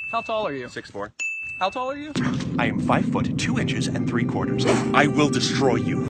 How tall are you? 6'4". How tall are you? I am 5 foot 2 inches and 3/4. I will destroy you.